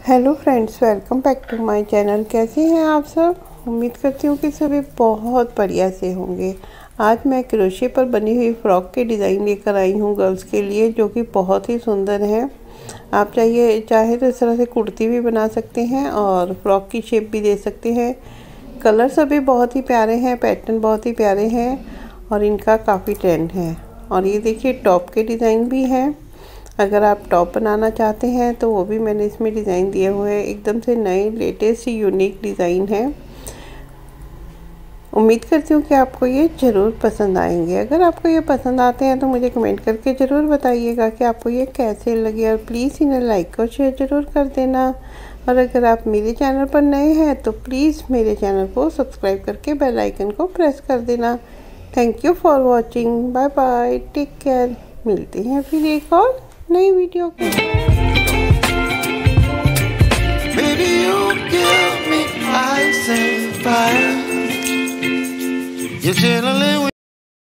Hello friends, welcome back to my channel. कैसे हैं आप सब? उम्मीद करती हूँ कि सभी बहुत बढ़िया से होंगे। आज मैं क्रोशे पर बनी हुई फ़्रॉक के डिज़ाइन लेकर आई हूँ गर्ल्स के लिए, जो कि बहुत ही सुंदर है। आप चाहे तो इस तरह से कुर्ती भी बना सकते हैं और फ्रॉक की शेप भी दे सकते हैं। कलर सभी बहुत ही प्यारे हैं, पैटर्न बहुत ही प्यारे हैं और इनका काफ़ी ट्रेंड है। और ये देखिए, टॉप के डिज़ाइन भी हैं। अगर आप टॉप बनाना चाहते हैं तो वो भी मैंने इसमें डिज़ाइन दिए हुए हैं। एकदम से नए लेटेस्ट यूनिक डिज़ाइन है। उम्मीद करती हूँ कि आपको ये ज़रूर पसंद आएंगे। अगर आपको ये पसंद आते हैं तो मुझे कमेंट करके ज़रूर बताइएगा कि आपको ये कैसे लगे, और प्लीज़ इन्हें लाइक और शेयर ज़रूर कर देना। और अगर आप मेरे चैनल पर नए हैं तो प्लीज़ मेरे चैनल को सब्सक्राइब करके बेल आइकन को प्रेस कर देना। Thank you for watching. Bye bye, take care. मिलते हैं फिर एक और नई वीडियो के। Baby, you give me ice and fire. You're chilling with